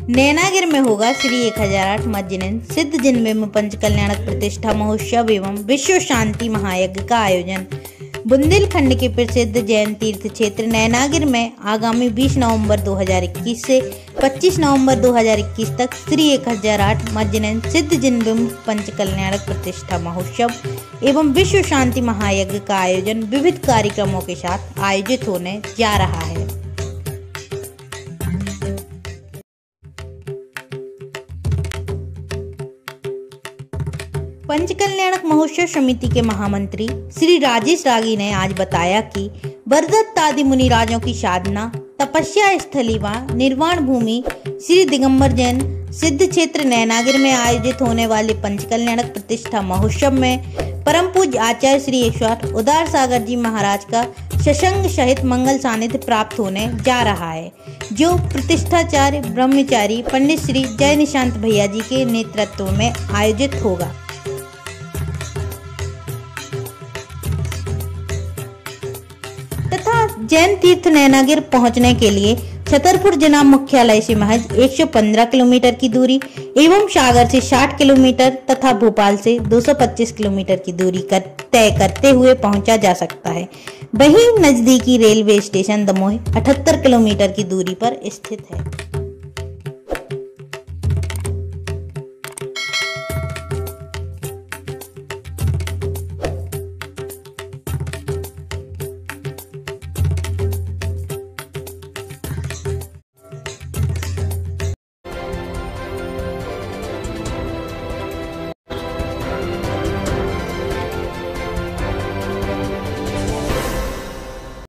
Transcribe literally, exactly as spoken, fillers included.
नैनागिर में होगा श्री एक हजार आठ मज्जनन सिद्ध जिनबिंब पंचकल्याणक प्रतिष्ठा महोत्सव एवं विश्व शांति महायज्ञ का आयोजन। बुंदेलखंड के प्रसिद्ध जैन तीर्थ क्षेत्र नैनागिर में आगामी बीस नवंबर दो हज़ार इक्कीस से पच्चीस नवंबर दो हज़ार इक्कीस तक श्री एक हजार आठ मज्जनन सिद्ध जिनबिंब पंचकल्याणक प्रतिष्ठा महोत्सव एवं विश्व शांति महायज्ञ का आयोजन विविध कार्यक्रमों के साथ आयोजित होने जा रहा है। पंचकल्याणक महोत्सव समिति के महामंत्री श्री राजेश रागी ने आज बताया कि बरदत्त आदि मुनिराजों की साधना तपस्या स्थली व निर्वाण भूमि श्री दिगंबर जैन सिद्ध क्षेत्र नैनागिर में आयोजित होने वाले पंचकल्याणक प्रतिष्ठा महोत्सव में परम पूज्य आचार्य श्री एक सौ आठ उदार सागर जी महाराज का सशंग सहित मंगल सानिध्य प्राप्त होने जा रहा है, जो प्रतिष्ठाचार्य ब्रह्मचारी पंडित श्री जय निशांत भैया जी के नेतृत्व में आयोजित होगा। तथा जैन तीर्थ नैनागिर पहुंचने के लिए छतरपुर जिला मुख्यालय से महज एक सौ पंद्रह किलोमीटर की दूरी एवं सागर से साठ किलोमीटर तथा भोपाल से दो सौ पच्चीस किलोमीटर की दूरी कर तय करते हुए पहुंचा जा सकता है। वहीं नजदीकी रेलवे स्टेशन दमोह अठहत्तर किलोमीटर की दूरी पर स्थित है।